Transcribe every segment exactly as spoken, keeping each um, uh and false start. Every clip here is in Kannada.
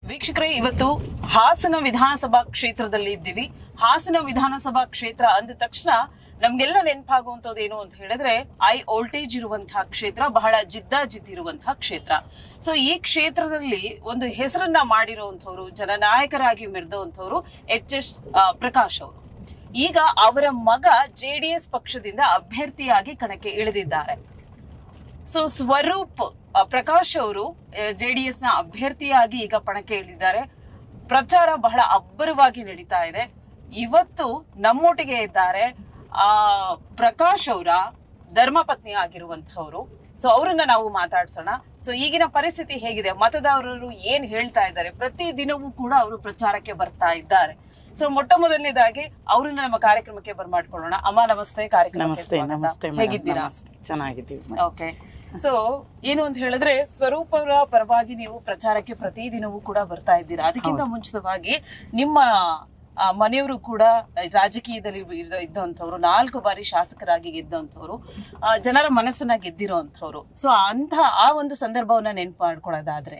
ವೀಕ್ಷಕರೇ, ಇವತ್ತು ಹಾಸನ ವಿಧಾನಸಭಾ ಕ್ಷೇತ್ರದಲ್ಲಿ ಇದ್ದೀವಿ. ಹಾಸನ ವಿಧಾನಸಭಾ ಕ್ಷೇತ್ರ ಅಂದ ತಕ್ಷಣ ನಮ್ಗೆಲ್ಲ ನೆನಪಾಗುವಂತದ್ದು ಏನು ಅಂತ ಹೇಳಿದ್ರೆ ಐ ವೋಲ್ಟೇಜ್ ಇರುವಂತಹ ಕ್ಷೇತ್ರ, ಬಹಳ ಜಿದ್ದಾಜಿದ್ದಿರುವಂತಹ ಕ್ಷೇತ್ರ. ಸೊ ಈ ಕ್ಷೇತ್ರದಲ್ಲಿ ಒಂದು ಹೆಸರನ್ನ ಮಾಡಿರುವಂತವ್ರು, ಜನನಾಯಕರಾಗಿ ಮೆರೆದಂತವ್ರು ಎಚ್ ಎಸ್ ಪ್ರಕಾಶ್ ಅವರು. ಈಗ ಅವರ ಮಗ ಜೆಡಿಎಸ್ ಪಕ್ಷದಿಂದ ಅಭ್ಯರ್ಥಿಯಾಗಿ ಕಣಕ್ಕೆ ಇಳಿದಿದ್ದಾರೆ. ಸೊ ಸ್ವರೂಪ್ ಪ್ರಕಾಶ್ ಅವರು ಜೆಡಿಎಸ್ ನ ಅಭ್ಯರ್ಥಿಯಾಗಿ ಈಗ ಪಣಕ್ಕೆ ಇಳಿದಿದ್ದಾರೆ. ಪ್ರಚಾರ ಬಹಳ ಅಬ್ಬರವಾಗಿ ನಡೀತಾ ಇದೆ. ಇವತ್ತು ನಮ್ಮೊಟ್ಟಿಗೆ ಇದ್ದಾರೆ ಆ ಪ್ರಕಾಶ್ ಅವರ ಧರ್ಮಪತ್ನಿ ಆಗಿರುವಂತಹವರು. ಸೊ ಅವರನ್ನ ನಾವು ಮಾತಾಡ್ಸೋಣ. ಸೊ ಈಗಿನ ಪರಿಸ್ಥಿತಿ ಹೇಗಿದೆ, ಮತದಾರರು ಏನ್ ಹೇಳ್ತಾ ಇದ್ದಾರೆ, ಪ್ರತಿ ದಿನವೂ ಕೂಡ ಅವರು ಪ್ರಚಾರಕ್ಕೆ ಬರ್ತಾ ಇದ್ದಾರೆ. ಸೊ ಮೊಟ್ಟ ಮೊದಲನೇದಾಗಿ ಅವ್ರನ್ನ ನಮ್ಮ ಕಾರ್ಯಕ್ರಮಕ್ಕೆ ಬರ್ಮಾಡ್ಕೊಳ್ಳೋಣ. ಅಮ್ಮ ನಮಸ್ತೆ, ಕಾರ್ಯಕ್ರಮಕ್ಕೆ ಹೇಗಿದ್ದೀರಾ? ಚೆನ್ನಾಗಿದ್ದೀವಿ. ಓಕೆ. ಸೊ ಏನು ಅಂತ ಹೇಳಿದ್ರೆ ಸ್ವರೂಪ್ ಅವರ ಪರವಾಗಿ ನೀವು ಪ್ರಚಾರಕ್ಕೆ ಪ್ರತಿದಿನವೂ ಕೂಡ ಬರ್ತಾ ಇದ್ದೀರಾ. ಅದಕ್ಕಿಂತ ಮುಂಚಿತವಾಗಿ ನಿಮ್ಮ ಮನೆಯವರು ಕೂಡ ರಾಜಕೀಯದಲ್ಲಿ ಇದ್ದಂಥವ್ರು, ನಾಲ್ಕು ಬಾರಿ ಶಾಸಕರಾಗಿ ಗೆದ್ದಂಥವ್ರು, ಜನರ ಮನಸ್ಸನ್ನ ಗೆದ್ದಿರೋ ಅಂಥವ್ರು. ಸೊ ಅಂತ ಆ ಒಂದು ಸಂದರ್ಭವನ್ನ ನೆನಪು ಮಾಡ್ಕೊಳ್ಳೋದಾದ್ರೆ,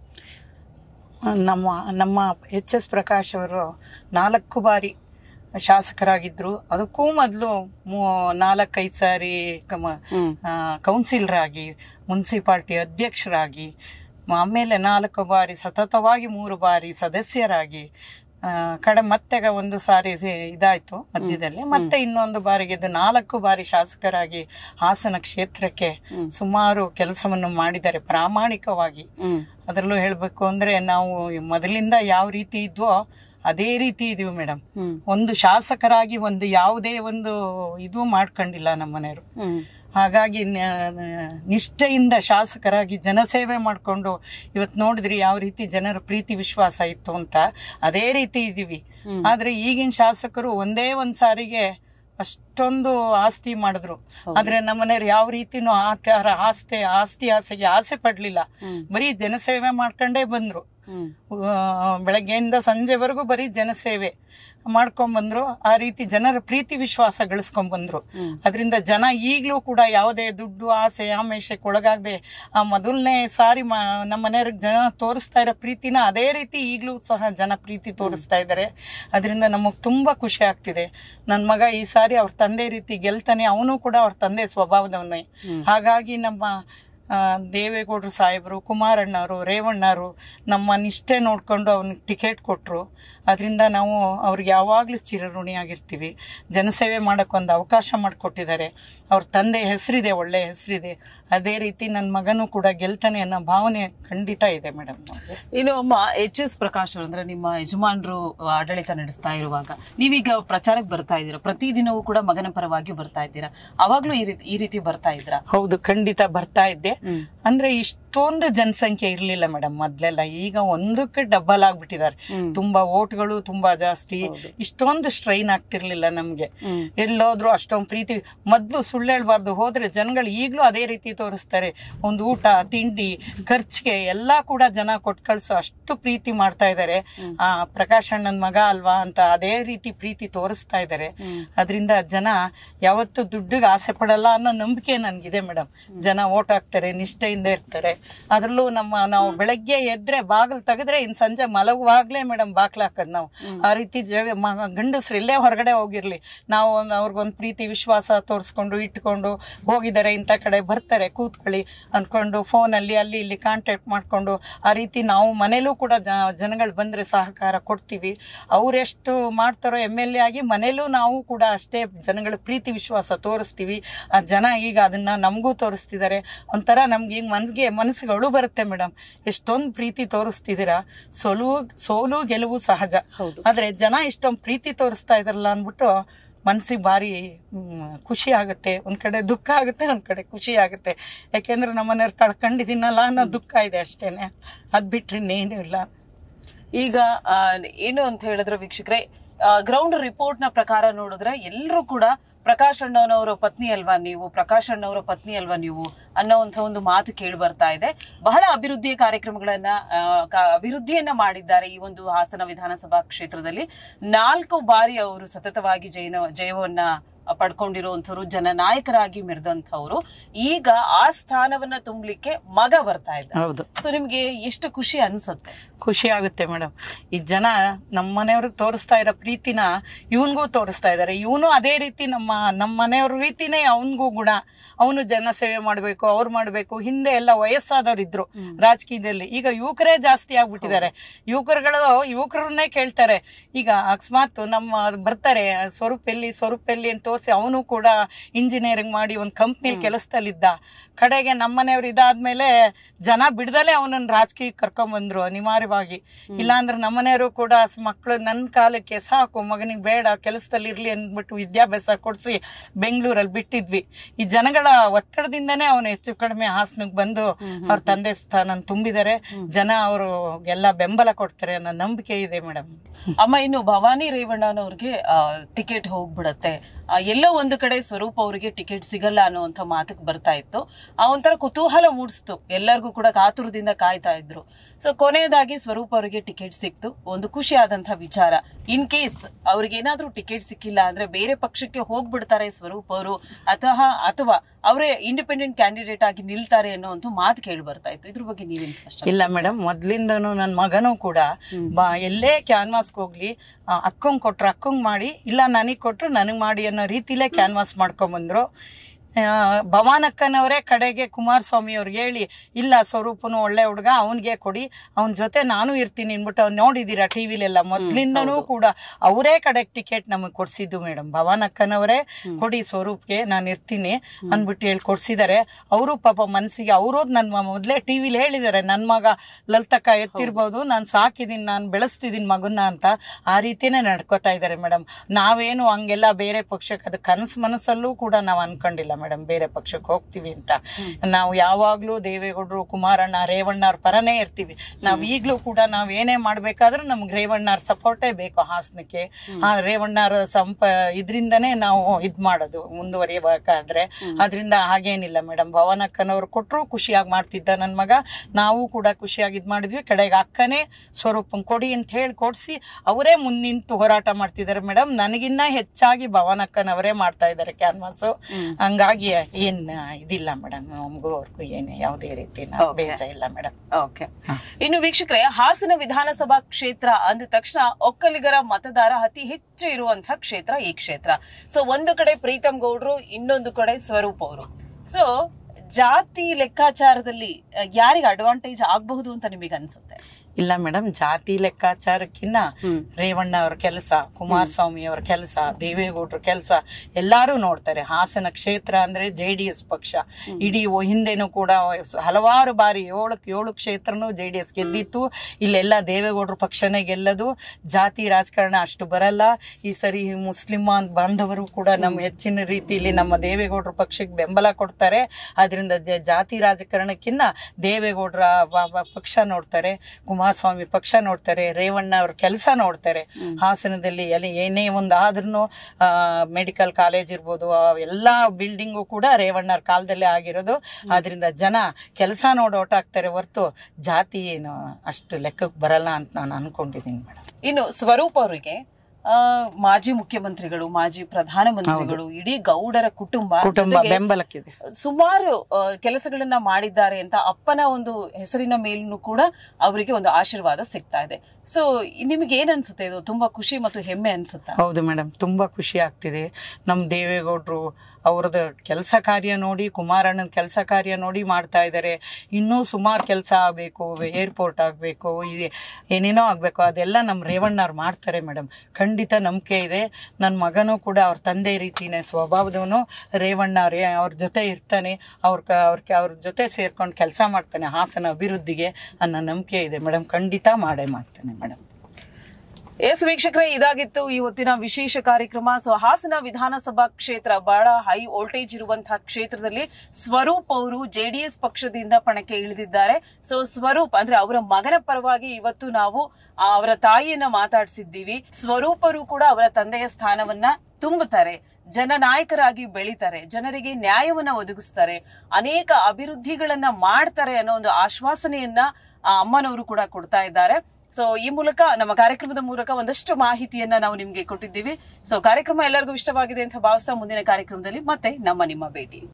ನಮ್ಮ ನಮ್ಮ ಎಚ್ ಎಸ್ ಪ್ರಕಾಶ್ ಅವರು ನಾಲ್ಕು ಬಾರಿ ಶಾಸಕರಾಗಿದ್ರು. ಅದಕ್ಕೂ ಮೊದಲು ನಾಲ್ಕೈದು ಸಾರಿ ಕೌನ್ಸಿಲರ್ ಆಗಿ, ಮುನ್ಸಿಪಾಲ್ಟಿ ಅಧ್ಯಕ್ಷರಾಗಿ, ಆಮೇಲೆ ನಾಲ್ಕು ಬಾರಿ ಸತತವಾಗಿ ಮೂರು ಬಾರಿ ಸದಸ್ಯರಾಗಿ, ಕಡೆ ಮತ್ತೆ ಒಂದು ಸಾರಿ ಇದಾಯ್ತು ಮಧ್ಯದಲ್ಲಿ, ಮತ್ತೆ ಇನ್ನೊಂದು ಬಾರಿಗೆ ನಾಲ್ಕು ಬಾರಿ ಶಾಸಕರಾಗಿ ಹಾಸನ ಕ್ಷೇತ್ರಕ್ಕೆ ಸುಮಾರು ಕೆಲಸವನ್ನು ಮಾಡಿದ್ದಾರೆ ಪ್ರಾಮಾಣಿಕವಾಗಿ. ಅದರಲ್ಲೂ ಹೇಳ್ಬೇಕು ಅಂದ್ರೆ ನಾವು ಮೊದಲಿಂದ ಯಾವ ರೀತಿ ಇದ್ವೋ ಅದೇ ರೀತಿ ಇದೀವಿ ಮೇಡಮ್. ಒಂದು ಶಾಸಕರಾಗಿ ಒಂದು ಯಾವುದೇ ಒಂದು ಇದು ಮಾಡ್ಕೊಂಡಿಲ್ಲ ನಮ್ಮ ಮನೆಯವರು. ಹಾಗಾಗಿ ನಿಷ್ಠೆಯಿಂದ ಶಾಸಕರಾಗಿ ಜನಸೇವೆ ಮಾಡಿಕೊಂಡು ಇವತ್ತು ನೋಡಿದ್ರಿ ಯಾವ ರೀತಿ ಜನರ ಪ್ರೀತಿ ವಿಶ್ವಾಸ ಇತ್ತು ಅಂತ, ಅದೇ ರೀತಿ ಇದೀವಿ. ಆದ್ರೆ ಈಗಿನ ಶಾಸಕರು ಒಂದೇ ಒಂದ್ ಸಾರಿಗೆ ಅಷ್ಟೊಂದು ಆಸ್ತಿ ಮಾಡಿದ್ರು. ಆದ್ರೆ ನಮ್ಮನೆಯವ್ರು ಯಾವ ರೀತಿನೂ ಆತರ ಆಸ್ತಿ ಆಸ್ತಿ ಆಸೆಗೆ ಆಸೆ ಪಡ್ಲಿಲ್ಲ. ಬರೀ ಜನಸೇವೆ ಮಾಡ್ಕೊಂಡೇ ಬಂದ್ರು. ಬೆಳಗ್ಗೆಯಿಂದ ಸಂಜೆವರೆಗೂ ಬರೀ ಜನಸೇವೆ ಮಾಡ್ಕೊಂಡ್ ಬಂದ್ರು. ಆ ರೀತಿ ಜನರ ಪ್ರೀತಿ ವಿಶ್ವಾಸ ಗಳಿಸ್ಕೊಂಡ್ ಬಂದ್ರು. ಅದರಿಂದ ಜನ ಈಗ್ಲೂ ಕೂಡ ಯಾವುದೇ ದುಡ್ಡು ಆಸೆ ಆಮೇಶಕ್ಕೆ ಒಳಗಾಗದೆ ಆ ಮೊದಲನೇ ಸಾರಿ ನಮ್ಮ ಮನೆಯವ್ರಿಗೆ ಜನ ತೋರಿಸ್ತಾ ಇರೋ ಪ್ರೀತಿನ ಅದೇ ರೀತಿ ಈಗ್ಲೂ ಸಹ ಜನ ಪ್ರೀತಿ ತೋರಿಸ್ತಾ ಇದ್ದಾರೆ. ಅದರಿಂದ ನಮಗ್ ತುಂಬಾ ಖುಷಿ ಆಗ್ತಿದೆ. ನನ್ ಮಗ ಈ ಸಾರಿ ಅವ್ರ ತಂದೆ ರೀತಿ ಗೆಲ್ತಾನೆ. ಅವನು ಕೂಡ ಅವ್ರ ತಂದೆ ಸ್ವಭಾವದವನ್ನೇ. ಹಾಗಾಗಿ ನಮ್ಮ ದೇವೇಗೌಡರು ಸಾಹೇಬರು, ಕುಮಾರಣ್ಣವರು, ರೇವಣ್ಣವರು ನಮ್ಮ ನಿಷ್ಠೆ ನೋಡ್ಕೊಂಡು ಅವ್ನಿಗೆ ಟಿಕೆಟ್ ಕೊಟ್ಟರು. ಅದರಿಂದ ನಾವು ಅವ್ರಿಗೆ ಯಾವಾಗಲೂ ಚಿರಋಣಿಯಾಗಿರ್ತೀವಿ. ಜನಸೇವೆ ಮಾಡೋಕ್ಕೆ ಒಂದು ಅವಕಾಶ ಮಾಡಿಕೊಟ್ಟಿದ್ದಾರೆ. ಅವ್ರ ತಂದೆ ಹೆಸರಿದೆ, ಒಳ್ಳೆ ಹೆಸರಿದೆ. ಅದೇ ರೀತಿ ನನ್ನ ಮಗನೂ ಕೂಡ ಗೆಲ್ತಾನೆ ಅನ್ನೋ ಭಾವನೆ ಖಂಡಿತ ಇದೆ ಮೇಡಮ್ ನಮಗೆ. ಇನ್ನು ಅಮ್ಮ, ಎಚ್ ಎಸ್ ಪ್ರಕಾಶ್ ಅಂದ್ರೆ ನಿಮ್ಮ ಯಜಮಾನರು ಆಡಳಿತ ನಡೆಸ್ತಾ ಇರುವಾಗ ನೀವೀಗ ಪ್ರಚಾರಕ್ಕೆ ಬರ್ತಾ ಇದ್ದೀರಾ, ಪ್ರತಿದಿನವೂ ಕೂಡ ಮಗನ ಪರವಾಗಿ ಬರ್ತಾ ಇದ್ದೀರಾ. ಅವಾಗ್ಲೂ ಈ ರೀತಿ ಈ ರೀತಿ ಬರ್ತಾ ಇದ್ರ? ಹೌದು, ಖಂಡಿತ ಬರ್ತಾ ಇದ್ದೆ. ಅಂದ್ರೆ ಇಷ್ಟೊಂದು ಜನಸಂಖ್ಯೆ ಇರ್ಲಿಲ್ಲ ಮೇಡಮ್ ಮೊದ್ಲೆಲ್ಲ. ಈಗ ಒಂದಕ್ಕೆ ಡಬಲ್ ಆಗ್ಬಿಟ್ಟಿದ್ದಾರೆ. ತುಂಬಾ ಓಟ್ಗಳು ತುಂಬಾ ಜಾಸ್ತಿ. ಇಷ್ಟೊಂದು ಸ್ಟ್ರೈನ್ ಆಗ್ತಿರ್ಲಿಲ್ಲ ನಮ್ಗೆ. ಎಲ್ಲೋದ್ರು ಅಷ್ಟೊಂದು ಪ್ರೀತಿ. ಮೊದ್ಲು ಸುಳ್ಳು ಹೇಳ್ಬಾರ್ದು, ಹೋದ್ರೆ ಜನಗಳು ಈಗ್ಲೂ ಅದೇ ರೀತಿ ತೋರಿಸ್ತಾರೆ. ಒಂದು ಊಟ ತಿಂಡಿ ಖರ್ಚಿಗೆ ಎಲ್ಲಾ ಕೂಡ ಜನ ಕೊಟ್ಟು ಕಳ್ಸೋ ಅಷ್ಟು ಪ್ರೀತಿ ಮಾಡ್ತಾ ಇದಾರೆ. ಆ ಪ್ರಕಾಶ್ ಅಣ್ಣನ್ ಮಗ ಅಲ್ವಾ ಅಂತ ಅದೇ ರೀತಿ ಪ್ರೀತಿ ತೋರಿಸ್ತಾ ಇದಾರೆ. ಅದರಿಂದ ಜನ ಯಾವತ್ತು ದುಡ್ಡಿಗೆ ಆಸೆ ಪಡಲ್ಲ ಅನ್ನೋ ನಂಬಿಕೆ ನನ್ಗಿದೆ ಮೇಡಮ್. ಜನ ಓಟ್ ಹಾಕ್ತಾರೆ, ನಿಷ್ಠೆಯಿಂದ ಇರ್ತಾರೆ. ಅದ್ರಲ್ಲೂ ನಮ್ಮ ನಾವು ಬೆಳಗ್ಗೆ ಎದ್ರೆ ಬಾಗಿಲು ತೆಗೆದ್ರೆ ಇನ್ ಸಂಜೆ ಮಲಗುವಾಗ್ಲೇ ಮೇಡಮ್ ಬಾಗ್ಲು ಹಾಕದ್ ನಾವು. ಆ ರೀತಿ ಗಂಡಸ್ರು ಎಲ್ಲೇ ಹೊರಗಡೆ ಹೋಗಿರ್ಲಿ ನಾವು ಅವ್ರಿಗೊಂದು ಪ್ರೀತಿ ವಿಶ್ವಾಸ ತೋರಿಸ್ಕೊಂಡು ಇಟ್ಕೊಂಡು ಹೋಗಿದ್ದಾರೆ, ಇಂಥ ಕಡೆ ಬರ್ತಾರೆ ಕೂತ್ಕೊಳ್ಳಿ ಅನ್ಕೊಂಡು ಫೋನಲ್ಲಿ ಅಲ್ಲಿ ಇಲ್ಲಿ ಕಾಂಟ್ಯಾಕ್ಟ್ ಮಾಡ್ಕೊಂಡು ಆ ರೀತಿ ನಾವು ಮನೇಲೂ ಕೂಡ ಜನಗಳು ಬಂದ್ರೆ ಸಹಕಾರ ಕೊಡ್ತೀವಿ. ಅವ್ರೆಷ್ಟು ಮಾಡ್ತಾರೋ ಎಮ್ ಎಲ್ ಎ ಆಗಿ ಮನೇಲೂ ನಾವು ಕೂಡ ಅಷ್ಟೇ ಜನಗಳ ಪ್ರೀತಿ ವಿಶ್ವಾಸ ತೋರಿಸ್ತೀವಿ. ಆ ಜನ ಈಗ ಅದನ್ನ ನಮಗೂ ತೋರಿಸ್ತಿದ್ದಾರೆ. ಒಂಥರ ನಮ್ಗೆ ಈಗ ಮನ್ಸಿಗೆ ಮನಸ್ಸಿಗೆ ಅಳು ಬರುತ್ತೆ ಮೇಡಮ್. ಎಷ್ಟೊಂದು ಪ್ರೀತಿ ತೋರಿಸ್ತಿದ್ದೀರಾ. ಸೋಲು ಸೋಲು ಗೆಲುವು ಸಹಜ. ಆದ್ರೆ ಜನ ಇಷ್ಟೊಂದು ಪ್ರೀತಿ ತೋರಿಸ್ತಾ ಇದಾರಲ್ಲ ಅನ್ಬಿಟ್ಟು ಮನ್ಸಿಗೆ ಭಾರಿ ಖುಷಿ ಆಗುತ್ತೆ. ಒಂದ್ ಕಡೆ ದುಃಖ ಆಗುತ್ತೆ, ಒಂದ್ ಕಡೆ ಖುಷಿ ಆಗುತ್ತೆ. ಯಾಕೆಂದ್ರೆ ನಮ್ಮನೆಯವ್ರು ಕಳ್ಕೊಂಡಿದ್ದೀನಲ್ಲ ಅನ್ನೋ ದುಃಖ ಇದೆ ಅಷ್ಟೇನೆ. ಅದ್ ಬಿಟ್ರೆ ಇನ್ನೇನು ಇಲ್ಲ. ಈಗ ಏನು ಅಂತ ಹೇಳಿದ್ರೆ ವೀಕ್ಷಕರೇ, ಗ್ರೌಂಡ್ ರಿಪೋರ್ಟ್ ನ ಪ್ರಕಾರ ನೋಡಿದ್ರೆ ಎಲ್ಲರೂ ಕೂಡ ಪ್ರಕಾಶ್ ಅಣ್ಣನವರ ಪತ್ನಿ ಅಲ್ವಾ ನೀವು, ಪ್ರಕಾಶ್ ಅಣ್ಣವರ ಪತ್ನಿ ಅಲ್ವಾ ನೀವು ಅನ್ನೋಂಥ ಒಂದು ಮಾತು ಕೇಳಿ ಬರ್ತಾ ಇದೆ. ಬಹಳ ಅಭಿವೃದ್ಧಿಯ ಕಾರ್ಯಕ್ರಮಗಳನ್ನ ಅಭಿವೃದ್ಧಿಯನ್ನ ಮಾಡಿದ್ದಾರೆ ಈ ಒಂದು ಹಾಸನ ವಿಧಾನಸಭಾ ಕ್ಷೇತ್ರದಲ್ಲಿ. ನಾಲ್ಕು ಬಾರಿ ಅವರು ಸತತವಾಗಿ ಜಯನ ಜಯವನ್ನ ಪಡ್ಕೊಂಡಿರುವಂತವ್ರು, ಜನನಾಯಕರಾಗಿ ಮೆರೆದಂಥವ್ರು. ಈಗ ಆ ಸ್ಥಾನವನ್ನ ತುಂಬಲಿಕ್ಕೆ ಮಗ ಬರ್ತಾ ಇದ್ದಾರೆ. ಹೌದು. ಸೊ ನಿಮ್ಗೆ ಎಷ್ಟು ಖುಷಿ ಅನ್ಸುತ್ತೆ? ಖುಷಿ ಆಗುತ್ತೆ ಮೇಡಮ್. ಈ ಜನ ನಮ್ಮ ಮನೆಯವ್ರಿಗೆ ತೋರಿಸ್ತಾ ಇರೋ ಪ್ರೀತಿನ ಇವನ್ಗೂ ತೋರಿಸ್ತಾ ಇದ್ದಾರೆ. ಇವನು ಅದೇ ರೀತಿ ನಮ್ಮ ನಮ್ಮ ಮನೆಯವ್ರ ರೀತಿನೇ ಅವನ್ಗೂ ಗುಣ. ಅವನು ಜನ ಸೇವೆ ಮಾಡ್ಬೇಕು, ಅವ್ರು ಮಾಡ್ಬೇಕು. ಹಿಂದೆ ಎಲ್ಲ ವಯಸ್ಸಾದವ್ರು ಇದ್ರು ರಾಜಕೀಯದಲ್ಲಿ, ಈಗ ಯುವಕರೇ ಜಾಸ್ತಿ ಆಗ್ಬಿಟ್ಟಿದ್ದಾರೆ. ಯುವಕರುಗಳು ಯುವಕರನ್ನೇ ಕೇಳ್ತಾರೆ. ಈಗ ಅಕಸ್ಮಾತ್ ನಮ್ಮ ಬರ್ತಾರೆ ಸ್ವರೂಪ್ ಎಲ್ಲಿ ಸ್ವರೂಪ್ ಎಲ್ಲಿ ಅಂತ ತೋರಿಸಿ, ಅವನು ಕೂಡ ಇಂಜಿನಿಯರಿಂಗ್ ಮಾಡಿ ಒಂದು ಕಂಪ್ನಿಲಿ ಕೆಲಸದಲ್ಲಿದ್ದ. ಕಡೆಗೆ ನಮ್ಮನೆಯವ್ರು ಇದಾದ್ಮೇಲೆ ಜನ ಬಿಡ್ದಲೆ ಅವನನ್ನ ರಾಜಕೀಯಕ್ಕೆ ಕರ್ಕೊಂಡ್ಬಂದ್ರು ಅನಿವಾರ್ಯವಾಗಿ. ಇಲ್ಲಾಂದ್ರೆ ನಮ್ಮನೆಯವರು ಕೂಡ ಮಕ್ಕಳು ನನ್ನ ಕಾಲಕ್ಕೆ ಸಾಕು, ಮಗನಿಗೆ ಬೇಡ ಕೆಲಸದಲ್ಲಿ ಇರ್ಲಿ ಅಂದ್ಬಿಟ್ಟು ವಿದ್ಯಾಭ್ಯಾಸ ಕೊಡ್ಸಿ ಬೆಂಗಳೂರಲ್ಲಿ ಬಿಟ್ಟಿದ್ವಿ. ಈ ಜನಗಳ ಒತ್ತಡದಿಂದನೇ ಅವನು ಹೆಚ್ಚು ಕಡಿಮೆ ಹಾಸನಕ್ಕೆ ಬಂದು ಅವ್ರ ತಂದೆ ಸ್ಥಾನ ತುಂಬಿದ್ದಾರೆ. ಜನ ಅವರು ಎಲ್ಲ ಬೆಂಬಲ ಕೊಡ್ತಾರೆ ಅನ್ನೋ ನಂಬಿಕೆ ಇದೆ ಮೇಡಮ್. ಅಮ್ಮ, ಇನ್ನು ಭವಾನಿ ರೇವಣ್ಣನವ್ರಿಗೆ ಟಿಕೆಟ್ ಹೋಗ್ಬಿಡತ್ತೆ, ಎಲ್ಲೋ ಒಂದು ಕಡೆ ಸ್ವರೂಪ್ ಅವರಿಗೆ ಟಿಕೆಟ್ ಸಿಗಲ್ಲ ಅನ್ನುವಂಥ ಮಾತಕ್ಕೆ ಬರ್ತಾ ಇತ್ತು. ಆ ಒಂಥರ ಕುತೂಹಲ ಮೂಡಿಸ್ತು, ಎಲ್ಲರಿಗೂ ಕೂಡ ಕಾತುರದಿಂದ ಕಾಯ್ತಾ ಇದ್ರು. ಸೊ ಕೊನೆಯದಾಗಿ ಸ್ವರೂಪ್ ಅವರಿಗೆ ಟಿಕೆಟ್ ಸಿಕ್ತು, ಒಂದು ಖುಷಿ ಆದಂತ ವಿಚಾರ. ಇನ್ ಕೇಸ್ ಅವ್ರಿಗೆ ಏನಾದ್ರೂ ಟಿಕೆಟ್ ಸಿಕ್ಕಿಲ್ಲ ಅಂದ್ರೆ ಬೇರೆ ಪಕ್ಷಕ್ಕೆ ಹೋಗ್ಬಿಡ್ತಾರೆ ಸ್ವರೂಪ್ ಅವರು, ಅಥವಾ ಅಥವಾ ಅವರೇ ಇಂಡಿಪೆಂಡೆಂಟ್ ಕ್ಯಾಂಡಿಡೇಟ್ ಆಗಿ ನಿಲ್ತಾರೆ ಅನ್ನೋ ಒಂದು ಮಾತು ಕೇಳಿ ಬರ್ತಾ ಇತ್ತು. ಇದ್ರ ಬಗ್ಗೆ ನೀವೇನು ಸ್ಪಷ್ಟ? ಇಲ್ಲ ಮೇಡಮ್, ಮೊದ್ಲಿಂದನು ನನ್ನ ಮಗನೂ ಕೂಡ ಬಾ ಎಲ್ಲೇ ಕ್ಯಾನ್ವಾಸ್ಗೆ ಹೋಗ್ಲಿ ಅಕ್ಕಂಗ್ ಕೊಟ್ರು ಅಕ್ಕಂಗ್ ಮಾಡಿ, ಇಲ್ಲ ನನಗ್ ಕೊಟ್ರು ನನಗ್ ಮಾಡಿ ಅನ್ನೋ ರೀತಿಲೇ ಕ್ಯಾನ್ವಾಸ್ ಮಾಡ್ಕೊಂಬಂದ್ರು. ಭವಾನಕ್ಕನವರೇ ಕಡೆಗೆ ಕುಮಾರಸ್ವಾಮಿ ಅವ್ರಿಗೆ ಹೇಳಿ, ಇಲ್ಲ ಸ್ವರೂಪನು ಒಳ್ಳೆ ಹುಡುಗ ಅವನ್ಗೆ ಕೊಡಿ, ಅವನ ಜೊತೆ ನಾನು ಇರ್ತೀನಿ ಅನ್ಬಿಟ್ಟು ಅವ್ನು ನೋಡಿದೀರಾ ಟಿವಿಲೆಲ್ಲ. ಮೊದ್ಲಿಂದನೂ ಕೂಡ ಅವರೇ ಕಡೆಗೆ ಟಿಕೆಟ್ ನಮಗ್ ಕೊಡ್ಸಿದ್ದು ಮೇಡಮ್. ಭವಾನಕ್ಕನವರೇ ಕೊಡಿ ಸ್ವರೂಪ್ಗೆ ನಾನು ಇರ್ತೀನಿ ಅನ್ಬಿಟ್ಟು ಹೇಳಿ ಕೊಡ್ಸಿದ್ದಾರೆ. ಅವರು ಪಾಪ ಮನ್ಸಿಗೆ ಅವರು ನನ್ನ ಮೊದ್ಲೇ ಟಿವಿಲಿ ಹೇಳಿದ್ದಾರೆ, ನನ್ ಮಗ ಲಲಿತಕ್ಕ ಎತ್ತಿರ್ಬೋದು, ನಾನು ಸಾಕಿದೀನಿ, ನಾನು ಬೆಳೆಸ್ತಿದ್ದೀನಿ ಮಗನ್ನ ಅಂತ. ಆ ರೀತಿನೇ ನಡ್ಕೋತಾ ಇದ್ದಾರೆ ಮೇಡಮ್. ನಾವೇನು ಹಂಗೆಲ್ಲ ಬೇರೆ ಪಕ್ಷಕ್ಕೆ ಅದು ಕನಸು ಮನಸ್ಸಲ್ಲೂ ಕೂಡ ನಾವು ಅನ್ಕೊಂಡಿಲ್ಲ ಮೇಡಮ್ ಬೇರೆ ಪಕ್ಷಕ್ಕೆ ಹೋಗ್ತೀವಿ ಅಂತ. ನಾವು ಯಾವಾಗ್ಲೂ ದೇವೇಗೌಡರು, ಕುಮಾರಣ್ಣ, ರೇವಣ್ಣ ಅವ್ರ ಪರನೇ ಇರ್ತೀವಿ. ನಾವ್ ಈಗ್ಲೂ ಕೂಡ ನಾವ್ ಏನೇ ಮಾಡ್ಬೇಕಾದ್ರೂ ನಮ್ಗೆ ರೇವಣ್ಣ ಅವ್ರ ಸಪೋರ್ಟೇ ಬೇಕು ಹಾಸನಕ್ಕೆ. ಆ ರೇವಣ್ಣ ಅವ್ರ ಸಂಪ ಇದ್ರಿಂದನೇ ನಾವು ಇದ್ ಮಾಡೋದು ಮುಂದುವರಿಯಬೇಕಾದ್ರೆ. ಅದ್ರಿಂದ ಹಾಗೇನಿಲ್ಲ ಮೇಡಮ್. ಭವನಕ್ಕನವ್ರು ಕೊಟ್ರು ಖುಷಿಯಾಗಿ ಮಾಡ್ತಿದ್ದ ನನ್ ಮಗ, ನಾವು ಕೂಡ ಖುಷಿಯಾಗಿ ಇದ್ ಮಾಡಿದ್ವಿ. ಕಡೆಗೆ ಅಕ್ಕನೇ ಸ್ವರೂಪನ್ ಕೊಡಿ ಅಂತ ಹೇಳಿ ಕೊಡ್ಸಿ ಅವರೇ ಮುಂದ್ ನಿಂತು ಹೋರಾಟ ಮಾಡ್ತಿದ್ದಾರೆ ಮೇಡಮ್. ನನಗಿನ್ನ ಹೆಚ್ಚಾಗಿ ಭವನಕ್ಕನವರೇ ಮಾಡ್ತಾ ಇದ್ದಾರೆ ಕ್ಯಾನ್ವಾಸ್. ಹಂಗಾಗಿ ಏನ್ ಇದಿಲ್ಲ ಮೇಡಮ್, ನಮಗೂ ಅವ್ರಿಗೂ ಏನೇ ಯಾವುದೇ ರೀತಿ ಬೇಜ ಇಲ್ಲ ಮೇಡಮ್. ಓಕೆ. ಇನ್ನು ವೀಕ್ಷಕರೇ, ಹಾಸನ ವಿಧಾನಸಭಾ ಕ್ಷೇತ್ರ ಅಂದ ತಕ್ಷಣ ಒಕ್ಕಲಿಗರ ಮತದಾರ ಅತಿ ಹೆಚ್ಚು ಇರುವಂತಹ ಕ್ಷೇತ್ರ ಈ ಕ್ಷೇತ್ರ. ಸೊ ಒಂದು ಕಡೆ ಪ್ರೀತಮ್ ಗೌಡ್ರು, ಇನ್ನೊಂದು ಕಡೆ ಸ್ವರೂಪ್ ಅವರು. ಸೊ ಜಾತಿ ಲೆಕ್ಕಾಚಾರದಲ್ಲಿ ಯಾರಿಗೆ ಅಡ್ವಾಂಟೇಜ್ ಆಗಬಹುದು ಅಂತ ನಿಮಗೆ ಅನ್ಸುತ್ತೆ? ಇಲ್ಲ ಮೇಡಮ್, ಜಾತಿ ಲೆಕ್ಕಾಚಾರಕ್ಕಿನ್ನ ರೇವಣ್ಣ ಅವ್ರ ಕೆಲಸ, ಕುಮಾರಸ್ವಾಮಿ ಅವ್ರ ಕೆಲಸ, ದೇವೇಗೌಡರ ಕೆಲಸ ಎಲ್ಲಾರು ನೋಡ್ತಾರೆ. ಹಾಸನ ಕ್ಷೇತ್ರ ಅಂದ್ರೆ ಜೆ ಡಿ ಎಸ್ ಪಕ್ಷ. ಇಡೀ ಹಿಂದೆನೂ ಕೂಡ ಹಲವಾರು ಬಾರಿ ಏಳಕ್ ಏಳು ಕ್ಷೇತ್ರನೂ ಜೆ ಡಿ ಎಸ್ ಗೆದ್ದಿತ್ತು. ಇಲ್ಲೆಲ್ಲ ದೇವೇಗೌಡರ ಪಕ್ಷನೇ ಗೆಲ್ಲದು. ಜಾತಿ ರಾಜಕಾರಣ ಅಷ್ಟು ಬರಲ್ಲ. ಈ ಸರಿ ಮುಸ್ಲಿಂ ಬಾಂಧವರು ಕೂಡ ನಮ್ಮ ಹೆಚ್ಚಿನ ರೀತಿಯಲ್ಲಿ ನಮ್ಮ ದೇವೇಗೌಡರ ಪಕ್ಷಕ್ಕೆ ಬೆಂಬಲ ಕೊಡ್ತಾರೆ. ಅದರಿಂದ ಜಾತಿ ರಾಜಕಾರಣಕ್ಕಿನ್ನ ದೇವೇಗೌಡರ ಪಕ್ಷ ನೋಡ್ತಾರೆ, ಕುಮಾರಸ್ವಾಮಿ ಪಕ್ಷ ನೋಡ್ತಾರೆ, ರೇವಣ್ಣ ಅವ್ರ ಕೆಲಸ ನೋಡ್ತಾರೆ. ಹಾಸನದಲ್ಲಿ ಎಲ್ಲಿ ಏನೇ ಒಂದು ಆದ್ರೂ ಮೆಡಿಕಲ್ ಕಾಲೇಜ್ ಇರ್ಬೋದು, ಎಲ್ಲಾ ಬಿಲ್ಡಿಂಗು ಕೂಡ ರೇವಣ್ಣ ಅವ್ರ ಕಾಲದಲ್ಲೇ ಆಗಿರೋದು. ಆದ್ರಿಂದ ಜನ ಕೆಲಸ ನೋಡಿ ಓಟ್ ಹಾಕ್ತಾರೆ ಹೊರತು ಜಾತಿ ಏನು ಅಷ್ಟು ಲೆಕ್ಕಕ್ಕೆ ಬರಲ್ಲ ಅಂತ ನಾನು ಅನ್ಕೊಂಡಿದ್ದೀನಿ ಮೇಡಮ್. ಇನ್ನು ಸ್ವರೂಪ್ ಅವರಿಗೆ ಮಾಜಿ ಮುಖ್ಯಮಂತ್ರಿಗಳು, ಮಾಜಿ ಪ್ರಧಾನಮಂತ್ರಿಗಳು, ಇಡೀ ಗೌಡರ ಕುಟುಂಬ ಬೆಂಬಲಕ್ಕಿದೆ, ಸುಮಾರು ಕೆಲಸಗಳನ್ನ ಮಾಡಿದ್ದಾರೆ ಅಂತ ಅಪ್ಪನ ಒಂದು ಹೆಸರಿನ ಮೇಲೂ ಕೂಡ ಅವರಿಗೆ ಒಂದು ಆಶೀರ್ವಾದ ಸಿಗ್ತಾ ಇದೆ. ಸೊ ನಿಮ್ಗೆ ಏನ್ ಅನ್ಸುತ್ತೆ? ಇದು ತುಂಬಾ ಖುಷಿ ಮತ್ತು ಹೆಮ್ಮೆ ಅನ್ಸುತ್ತೆ? ಹೌದು ಮೇಡಮ್, ತುಂಬಾ ಖುಷಿ ಆಗ್ತಿದೆ. ನಮ್ ದೇವೇಗೌಡರು ಅವ್ರದ್ದು ಕೆಲಸ ಕಾರ್ಯ ನೋಡಿ, ಕುಮಾರಣ್ಣನ ಕೆಲಸ ಕಾರ್ಯ ನೋಡಿ ಮಾಡ್ತಾ ಇದ್ದಾರೆ. ಇನ್ನೂ ಸುಮಾರು ಕೆಲಸ ಆಗ್ಬೇಕು, ಏರ್ಪೋರ್ಟ್ ಆಗ್ಬೇಕು, ಏನೇನೋ ಆಗ್ಬೇಕು, ಅದೆಲ್ಲ ನಮ್ ರೇವಣ್ಣವ್ರು ಮಾಡ್ತಾರೆ ಮೇಡಮ್. ಖಂಡಿತ ನಂಬಿಕೆ ಇದೆ. ನನ್ನ ಮಗನೂ ಕೂಡ ಅವ್ರ ತಂದೆ ರೀತಿನೇ ಸ್ವಭಾವದವನು. ರೇವಣ್ಣ ಅವ್ರ ಅವ್ರ ಜೊತೆ ಇರ್ತಾನೆ, ಅವ್ರ ಅವ್ರ ಅವ್ರ ಜೊತೆ ಸೇರ್ಕೊಂಡು ಕೆಲಸ ಮಾಡ್ತಾನೆ ಹಾಸನ ಅಭಿವೃದ್ಧಿಗೆ ಅನ್ನೋ ನಂಬಿಕೆ ಇದೆ ಮೇಡಮ್. ಖಂಡಿತ ಮಾಡೇ ಮಾಡ್ತಾನೆ ಮೇಡಮ್. ಎಸ್ ವೀಕ್ಷಕರೇ, ಇದಾಗಿತ್ತು ಇವತ್ತಿನ ವಿಶೇಷ ಕಾರ್ಯಕ್ರಮ. ಸೊ ಹಾಸನ ವಿಧಾನಸಭಾ ಕ್ಷೇತ್ರ ಬಹಳ ಹೈ ವೋಲ್ಟೇಜ್ ಇರುವಂತಹ ಕ್ಷೇತ್ರದಲ್ಲಿ ಸ್ವರೂಪ್ ಅವರು ಜೆಡಿಎಸ್ ಪಕ್ಷದಿಂದ ಪಣಕ್ಕೆ ಇಳಿದಿದ್ದಾರೆ. ಸೊ ಸ್ವರೂಪ್ ಅಂದ್ರೆ ಅವರ ಮಗನ ಪರವಾಗಿ ಇವತ್ತು ನಾವು ಅವರ ತಾಯಿಯನ್ನ ಮಾತಾಡಿಸಿದ್ದೀವಿ. ಸ್ವರೂಪರು ಕೂಡ ಅವರ ತಂದೆಯ ಸ್ಥಾನವನ್ನ ತುಂಬುತ್ತಾರೆ. ಜನನಾಯಕರಾಗಿ ಬೆಳೀತಾರೆ, ಜನರಿಗೆ ನ್ಯಾಯವನ್ನ ಒದಗಿಸ್ತಾರೆ, ಅನೇಕ ಅಭಿವೃದ್ಧಿಗಳನ್ನ ಮಾಡ್ತಾರೆ ಅನ್ನೋ ಒಂದು ಆಶ್ವಾಸನೆಯನ್ನ ಆ ಅಮ್ಮನವರು ಕೂಡ ಕೊಡ್ತಾ ಇದ್ದಾರೆ. ಸೊ ಈ ಮೂಲಕ ನಮ್ಮ ಕಾರ್ಯಕ್ರಮದ ಮೂಲಕ ಒಂದಷ್ಟು ಮಾಹಿತಿಯನ್ನ ನಾವು ನಿಮ್ಗೆ ಕೊಟ್ಟಿದ್ದೀವಿ. ಸೊ ಕಾರ್ಯಕ್ರಮ ಎಲ್ಲರಿಗೂ ಇಷ್ಟವಾಗಿದೆ ಅಂತ ಭಾವಿಸ್ತಾ ಮುಂದಿನ ಕಾರ್ಯಕ್ರಮದಲ್ಲಿ ಮತ್ತೆ ನಮ್ಮ ನಿಮ್ಮ ಭೇಟಿ.